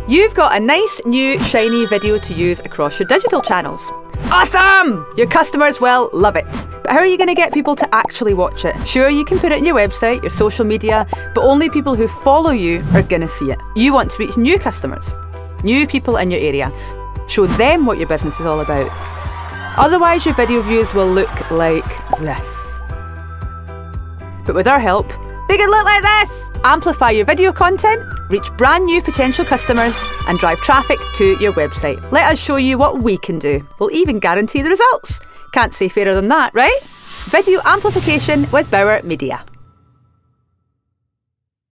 You've got a nice, new, shiny video to use across your digital channels. Awesome! Your customers will love it. But how are you going to get people to actually watch it? Sure, you can put it on your website, your social media, but only people who follow you are going to see it. You want to reach new customers, new people in your area. Show them what your business is all about. Otherwise, your video views will look like this. But with our help, they can look like this! Amplify your video content, reach brand new potential customers, and drive traffic to your website. Let us show you what we can do. We'll even guarantee the results. Can't say fairer than that, right? Video amplification with Bauer Media.